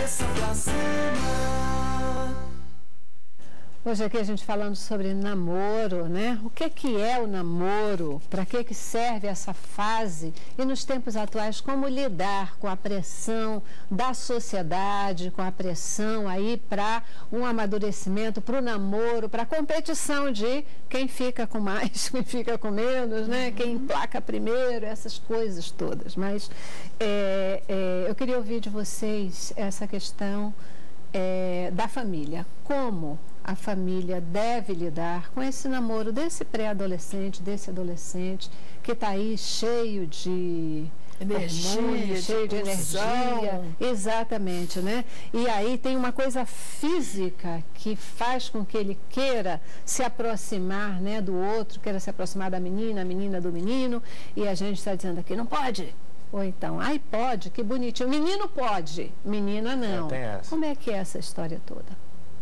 cabeça pra cima. Hoje aqui a gente falando sobre namoro, né? O que é o namoro? Para que serve essa fase? E nos tempos atuais, como lidar com a pressão da sociedade, com a pressão aí para um amadurecimento, para o namoro, para a competição de quem fica com mais, quem fica com menos, né? Quem emplaca primeiro, essas coisas todas. Mas eu queria ouvir de vocês essa questão da família. Como a família deve lidar com esse namoro desse pré-adolescente, desse adolescente que está aí cheio de energia, cheio de energia, exatamente, né? E aí tem uma coisa física que faz com que ele queira se aproximar, né, do outro, queira se aproximar da menina, a menina do menino, e a gente está dizendo aqui, não pode. Ou então, ai, pode, que bonitinho. Menino pode, menina não. Como é que é essa história toda?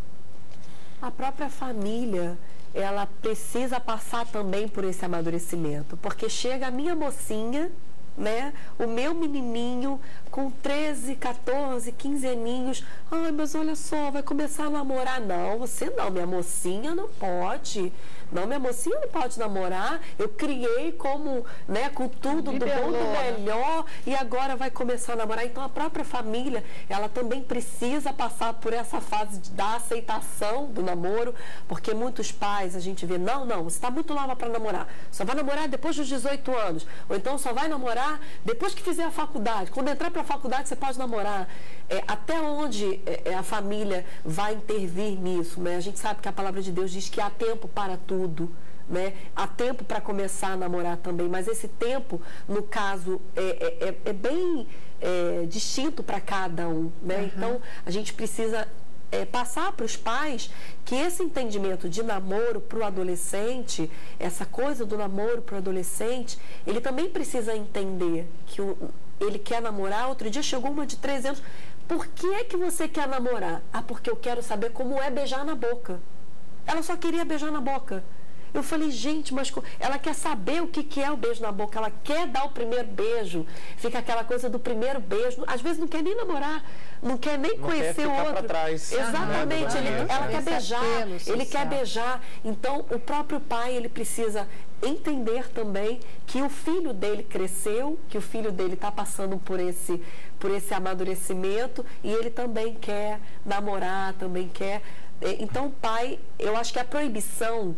A própria família, ela precisa passar também por esse amadurecimento, porque chega a minha mocinha, né, o meu menininho com 13, 14, 15 aninhos, ai, mas olha só, vai começar a namorar. Não, você não, minha mocinha não pode. Não, minha mocinha não pode namorar. Eu criei como, né, com tudo do bom, do melhor, e agora vai começar a namorar. Então, a própria família, ela também precisa passar por essa fase da aceitação do namoro, porque muitos pais, a gente vê, não, você está muito nova para namorar. Só vai namorar depois dos 18 anos. Ou então, só vai namorar depois que fizer a faculdade. Quando entrar para a faculdade, você pode namorar. Até onde a família vai intervir nisso, né? A gente sabe que a palavra de Deus diz que há tempo para tudo, né? Há tempo para começar a namorar também, mas esse tempo, no caso, é bem distinto para cada um, né? Então, a gente precisa passar para os pais que esse entendimento de namoro para o adolescente, essa coisa do namoro para o adolescente, ele também precisa entender que ele quer namorar. Outro dia chegou uma de 13 anos, por que é que você quer namorar? Ah, porque eu quero saber como é beijar na boca. Ela só queria beijar na boca. Eu falei, gente, mas ela quer saber o que é o beijo na boca, ela quer dar o primeiro beijo, fica aquela coisa do primeiro beijo, às vezes não quer nem namorar, não quer nem conhecer o outro. Exatamente, ela quer beijar, ele quer beijar. Então, o próprio pai, ele precisa entender também que o filho dele cresceu, que o filho dele está passando por esse amadurecimento, e ele também quer namorar, também quer. Então, o pai, eu acho que a proibição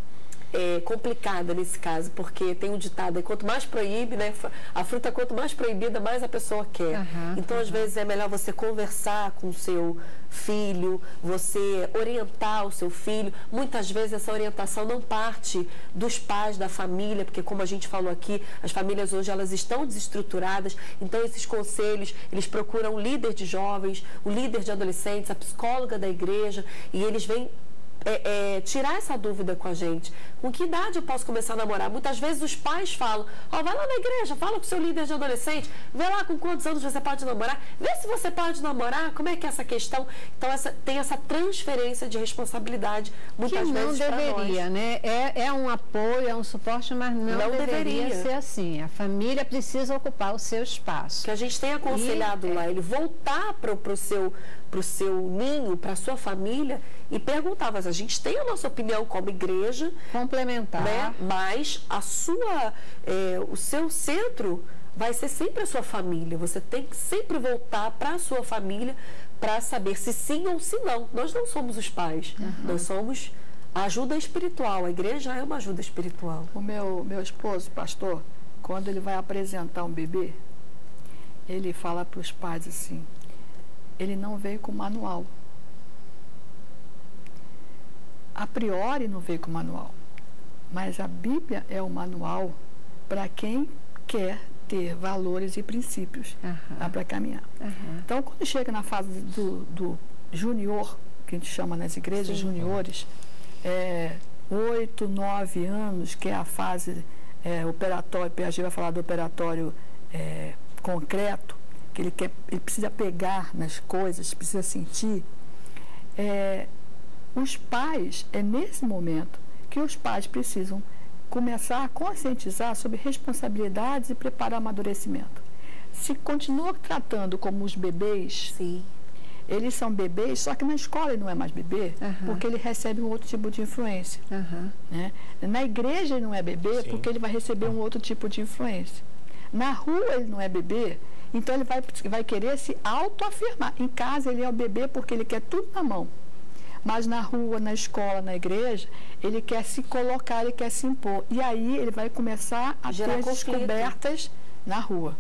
complicada nesse caso, porque tem um ditado, quanto mais proíbe, né, a fruta quanto mais proibida, mais a pessoa quer. Então, às vezes, é melhor você conversar com o seu filho, você orientar o seu filho. Muitas vezes essa orientação não parte dos pais, da família, porque como a gente falou aqui, as famílias hoje elas estão desestruturadas, então esses conselhos, eles procuram o líder de jovens, o líder de adolescentes, a psicóloga da igreja, e eles vêm tirar essa dúvida com a gente. Com que idade eu posso começar a namorar? Muitas vezes os pais falam, vai lá na igreja, fala com o seu líder de adolescente, vê lá com quantos anos você pode namorar, vê se você pode namorar, como é que é essa questão. Então, tem essa transferência de responsabilidade, muitas vezes para nós. Que não deveria, né? É um apoio, é um suporte, mas não deveria ser assim. A família precisa ocupar o seu espaço. Que a gente tem aconselhado lá, ele voltar para o seu ninho, para a sua família, e perguntar, mas a gente tem a nossa opinião como igreja, complementar, né? Mas o seu centro vai ser sempre a sua família. Você tem que sempre voltar para a sua família para saber se sim ou se não. Nós não somos os pais, nós somos a ajuda espiritual. A igreja é uma ajuda espiritual. O meu esposo, pastor, quando ele vai apresentar um bebê, ele fala para os pais assim, ele não veio com manual. A priori não veio com manual, mas a Bíblia é o manual para quem quer ter valores e princípios para caminhar. Então, quando chega na fase do junior, que a gente chama nas igrejas juniores, 8, 9 anos, que é a fase operatório, Piaget vai falar do operatório concreto, que ele precisa pegar nas coisas, precisa sentir. Os pais, é nesse momento que os pais precisam começar a conscientizar sobre responsabilidades e preparar o amadurecimento. Se continua tratando como os bebês, eles são bebês, só que na escola ele não é mais bebê, porque ele recebe um outro tipo de influência. Né? Na igreja ele não é bebê, porque ele vai receber um outro tipo de influência. Na rua ele não é bebê, então ele vai querer se autoafirmar. Em casa ele é o bebê porque ele quer tudo na mão. Mas na rua, na escola, na igreja, ele quer se colocar, ele quer se impor. E aí ele vai começar a ter as descobertas na rua.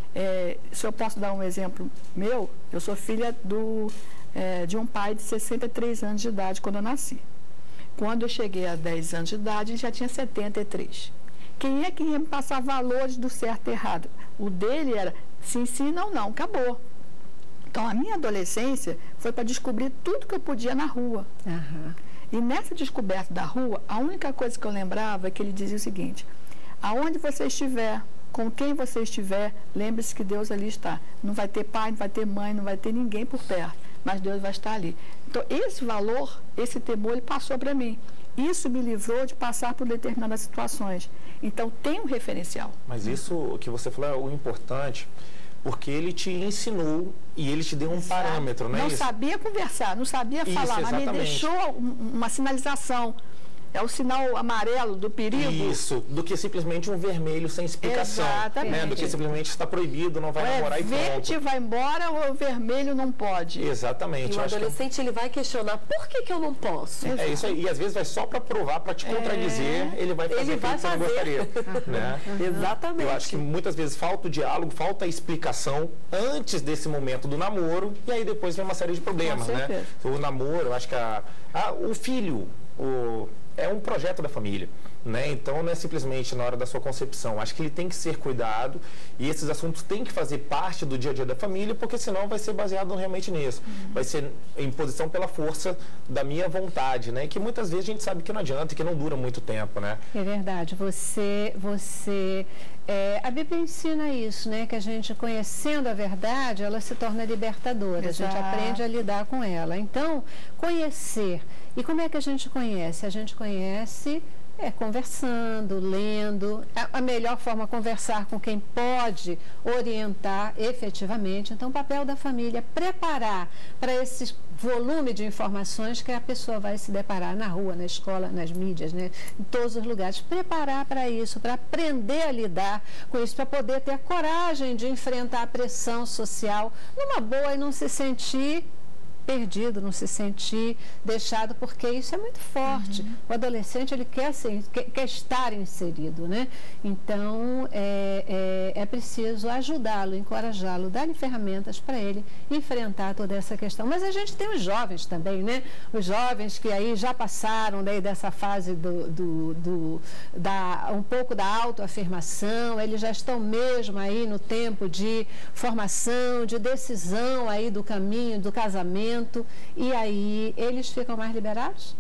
Se eu posso dar um exemplo meu, eu sou filha de um pai de 63 anos de idade quando eu nasci. Quando eu cheguei a 10 anos de idade, ele já tinha 73. Quem é que ia me passar valores do certo e errado? O dele era sim, sim, não, não, acabou. Então, a minha adolescência foi para descobrir tudo que eu podia na rua. E nessa descoberta da rua, a única coisa que eu lembrava é que ele dizia o seguinte: aonde você estiver, com quem você estiver, lembre-se que Deus ali está. Não vai ter pai, não vai ter mãe, não vai ter ninguém por perto, mas Deus vai estar ali. Então, esse valor, esse temor, ele passou para mim. Isso me livrou de passar por determinadas situações. Então, tem um referencial. Mas isso que você falou é o importante, porque ele te ensinou e ele te deu um parâmetro, não é isso? Não sabia conversar, não sabia falar, mas me deixou uma sinalização. É o sinal amarelo do perigo. Isso, do que simplesmente um vermelho sem explicação. Exatamente. Né? Do que simplesmente está proibido, não vai namorar e pronto. Verde vai embora ou o vermelho não pode. Exatamente. E o adolescente ele vai questionar, por que eu não posso? É isso aí. E às vezes vai só para provar, para te contradizer, ele vai fazer o que você não gostaria. Né? Exatamente. Eu acho que muitas vezes falta o diálogo, falta a explicação antes desse momento do namoro, e aí depois vem uma série de problemas. Né? O namoro, eu acho que o filho, é um projeto da família, né? Então não é simplesmente na hora da sua concepção. Acho que ele tem que ser cuidado e esses assuntos têm que fazer parte do dia a dia da família, porque senão vai ser baseado realmente nisso. Vai ser imposição pela força da minha vontade, né? E que muitas vezes a gente sabe que não adianta e que não dura muito tempo, né? É verdade. A Bíblia ensina isso, né? Que a gente, conhecendo a verdade, ela se torna libertadora. Exato. A gente aprende a lidar com ela. Então, conhecer. E como é que a gente conhece? A gente conhece conversando, lendo. A melhor forma é conversar com quem pode orientar efetivamente. Então, o papel da família é preparar para esse volume de informações que a pessoa vai se deparar na rua, na escola, nas mídias, né? Em todos os lugares. Preparar para isso, para aprender a lidar com isso, para poder ter a coragem de enfrentar a pressão social numa boa e não se sentir perdido, não se sentir deixado, porque isso é muito forte. O adolescente, ele quer estar inserido, né? Então, é preciso ajudá-lo, encorajá-lo, dar-lhe ferramentas para ele enfrentar toda essa questão. Mas a gente tem os jovens também, né? Os jovens que aí já passaram daí dessa fase um pouco da autoafirmação, eles já estão mesmo aí no tempo de formação, de decisão aí do caminho, do casamento. E aí eles ficam mais liberados?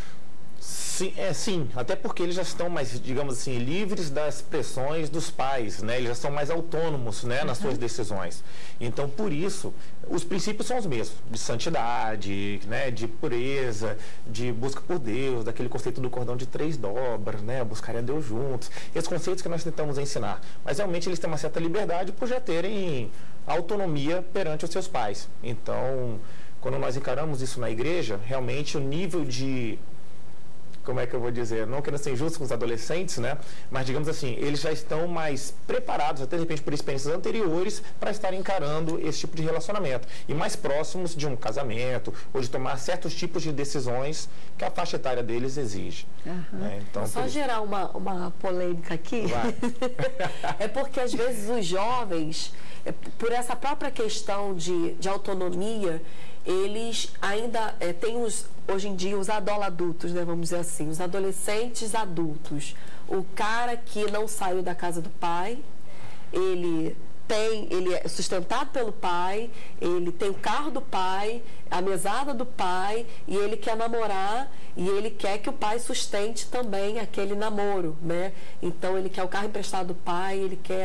Sim, até porque eles já estão mais, digamos assim, livres das pressões dos pais, né? Eles já são mais autônomos, né, nas suas decisões. Então, por isso, os princípios são os mesmos, de santidade, né, de pureza, de busca por Deus, daquele conceito do cordão de 3 dobras, né, buscarem a Deus juntos, esses conceitos que nós tentamos ensinar. Mas realmente eles têm uma certa liberdade por já terem autonomia perante os seus pais. Então, quando nós encaramos isso na igreja, realmente o nível de, como é que eu vou dizer, não querendo ser injusto com os adolescentes, né? Mas, digamos assim, eles já estão mais preparados, até de repente por experiências anteriores, para estarem encarando esse tipo de relacionamento. E mais próximos de um casamento, ou de tomar certos tipos de decisões que a faixa etária deles exige. Né? Então, só gerar uma polêmica aqui, é porque às vezes os jovens, por essa própria questão de autonomia, eles ainda têm hoje em dia os adoladultos, né, vamos dizer assim, os adolescentes adultos. O cara que não saiu da casa do pai, ele é sustentado pelo pai, ele tem o carro do pai, a mesada do pai, e ele quer namorar, e ele quer que o pai sustente também aquele namoro, né? Então, ele quer o carro emprestado do pai, ele quer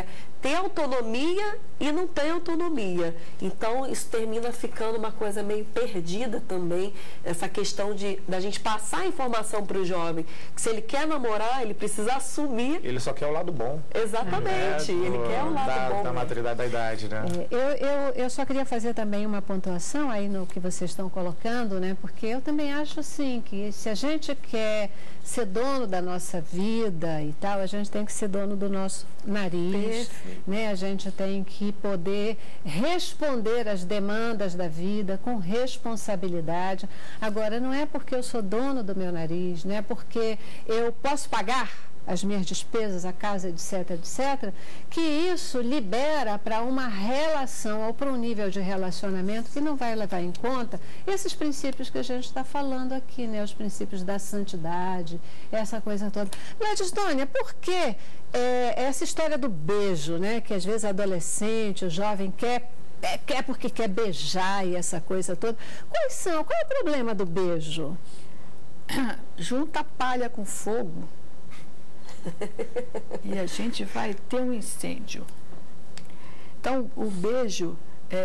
ter autonomia e não tem autonomia. Então, isso termina ficando uma coisa meio perdida também, essa questão da gente passar a informação para o jovem, que se ele quer namorar, ele precisa assumir. Ele só quer o lado bom. Exatamente, ele quer o lado bom. Da maturidade da idade, né? Eu só queria fazer também uma pontuação aí no que vocês estão colocando, né? Porque eu também acho, assim, que se a gente quer ser dono da nossa vida e tal, a gente tem que ser dono do nosso nariz, né? A gente tem que poder responder às demandas da vida com responsabilidade. Agora, não é porque eu sou dono do meu nariz, não é porque eu posso pagar as minhas despesas, a casa, etc., etc., que isso libera para uma relação ou para um nível de relacionamento que não vai levar em conta esses princípios que a gente está falando aqui, né? Os princípios da santidade, essa coisa toda. Gladys Dônia, por que essa história do beijo, né? Que às vezes adolescente, o jovem quer porque quer beijar e essa coisa toda. Qual é o problema do beijo? Junta palha com fogo e a gente vai ter um incêndio. Então, o beijo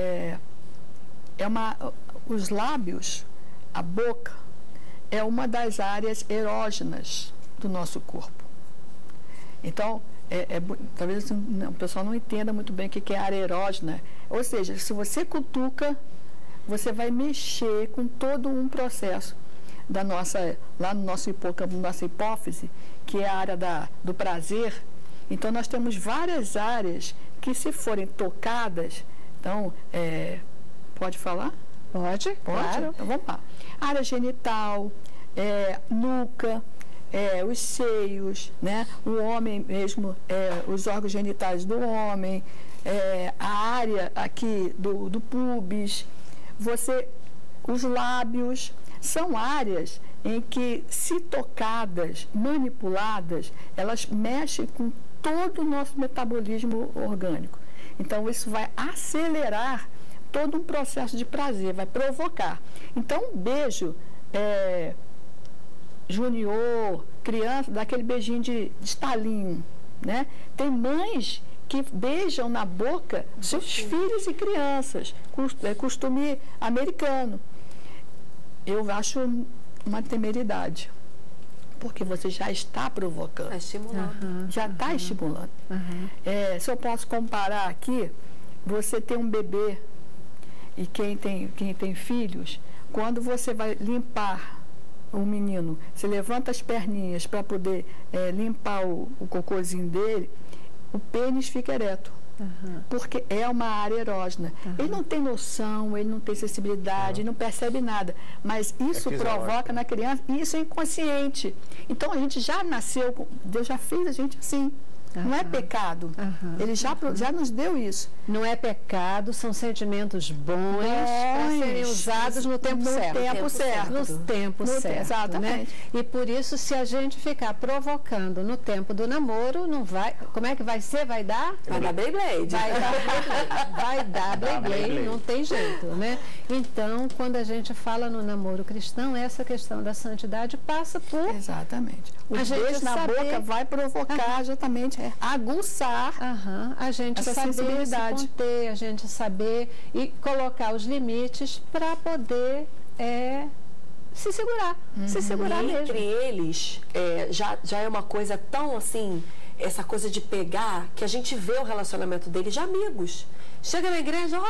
os lábios, a boca, é uma das áreas erógenas do nosso corpo. Então, talvez o pessoal não entenda muito bem o que é área erógena. Ou seja, se você cutuca, você vai mexer com todo um processo lá no nosso hipocampo, nossa hipófise, que é a área do prazer. Então, nós temos várias áreas que, se forem tocadas, então, pode falar? Pode, claro. Então, vamos lá. Área genital, nuca, os seios, né? O homem mesmo, os órgãos genitais do homem, a área aqui do púbis, os lábios, são áreas em que, se tocadas, manipuladas, elas mexem com todo o nosso metabolismo orgânico. Então, isso vai acelerar todo um processo de prazer, vai provocar. Então, um beijo junior, criança, dá aquele beijinho de estalinho, né? Tem mães que beijam na boca seus filhos e crianças, costume americano. Eu acho uma temeridade, porque você já está provocando. Está estimulando. Já está estimulando. Se eu posso comparar aqui, você tem um bebê e quem tem filhos, quando você vai limpar o menino, você levanta as perninhas para poder limpar o cocôzinho dele, o pênis fica ereto. Porque é uma área erógena. Ele não tem noção, ele não tem sensibilidade, não percebe nada. Mas isso provoca na criança, e isso é inconsciente. Então, a gente já nasceu, Deus já fez a gente assim. Não é pecado. Ele já nos deu isso. Não é pecado, são sentimentos bons para serem usados no tempo certo. No tempo certo. Exatamente. Né? E por isso, se a gente ficar provocando no tempo do namoro, não vai. Como é que vai ser? Vai dar? Vai dar Beyblade. Vai dar Beyblade, não tem jeito, né? Então, quando a gente fala no namoro cristão, essa questão da santidade passa por. Exatamente. O beijo na boca vai provocar exatamente aguçar a gente essa saber sensibilidade. Se conter, a gente saber e colocar os limites para poder se segurar, se segurar mesmo. Entre eles, já é uma coisa tão assim, essa coisa de pegar, que a gente vê o relacionamento deles de amigos. Chega na igreja,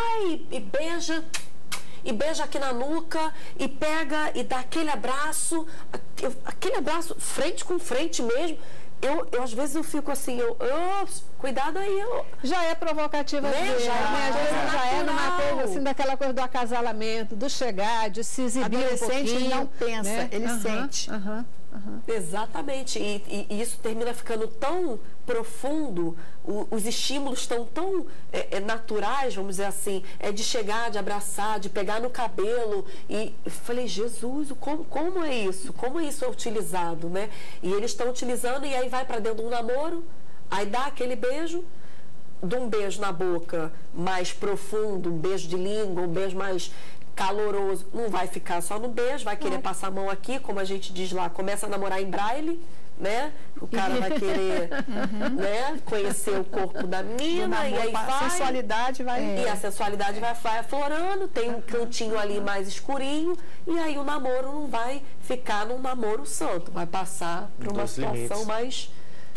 e beija aqui na nuca, e pega e dá aquele abraço frente com frente mesmo. Eu às vezes eu fico assim, cuidado aí. Já é provocativa às vezes, né? Às vezes já é numa coisa assim, daquela coisa do acasalamento, do chegar, de se exibir um pouquinho. Ele não pensa, né? Ele sente. Exatamente. E isso termina ficando tão profundo, os estímulos estão tão naturais, vamos dizer assim, de chegar, de abraçar, de pegar no cabelo. E eu falei, Jesus, como é isso? Como isso é utilizado, né? E eles estão utilizando, e aí vai para dentro de um namoro, aí dá aquele beijo, de um beijo na boca mais profundo, um beijo de língua, um beijo mais caloroso, não vai ficar só no beijo, vai querer passar a mão aqui, como a gente diz lá, começa a namorar em braille, né? O cara vai querer né, conhecer o corpo da mina, e aí vai... A sensualidade vai... E a sensualidade vai aflorando, tem um cantinho ali mais escurinho, e aí o namoro não vai ficar num namoro santo, vai passar para uma situação mais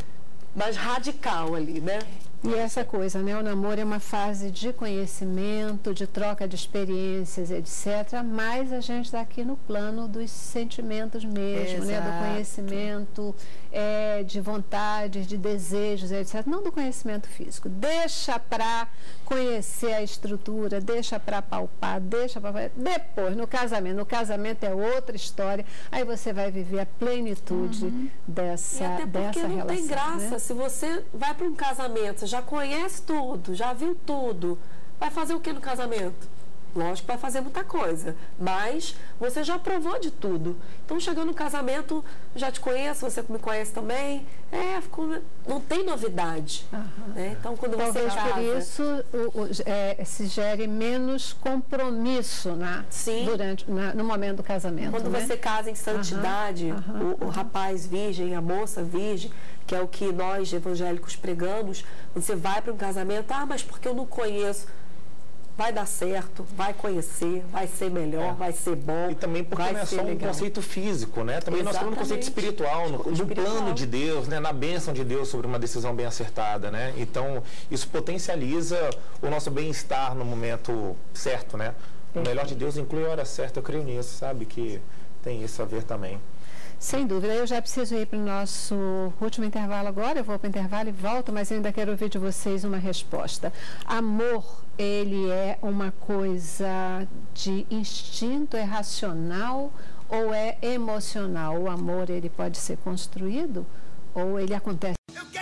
radical ali, né? E essa coisa, né? O namoro é uma fase de conhecimento, de troca de experiências, etc. Mas a gente está aqui no plano dos sentimentos mesmo, né? Do conhecimento, de vontades, de desejos, etc. Não do conhecimento físico. Deixa para conhecer a estrutura, deixa para palpar, deixa para... Depois, no casamento. No casamento é outra história. Aí você vai viver a plenitude dessa relação. E até porque não tem graça. Né? Se você vai para um casamento, já conhece tudo, já viu tudo, vai fazer o que no casamento? Lógico que vai fazer muita coisa, mas você já provou de tudo. Então, chegando no casamento, já te conheço, você me conhece também, não tem novidade. Né? Então, quando você casa... por isso se gere menos compromisso no momento do casamento. Quando você casa em santidade, o rapaz virgem, a moça virgem, que é o que nós evangélicos pregamos, você vai para um casamento, mas porque eu não conheço. Vai dar certo, vai conhecer, vai ser melhor, vai ser bom. E também porque não é só um conceito físico, né? Também nós temos um conceito espiritual, no plano de Deus, né? Na bênção de Deus sobre uma decisão bem acertada, né? Então, isso potencializa o nosso bem-estar no momento certo, né? O melhor de Deus inclui a hora certa, eu creio nisso, sabe? Que tem isso a ver também. Sem dúvida. Eu já preciso ir para o nosso último intervalo agora. Eu vou para o intervalo e volto, mas eu ainda quero ouvir de vocês uma resposta. Amor, ele é uma coisa de instinto, é racional ou é emocional? O amor, ele pode ser construído ou ele acontece?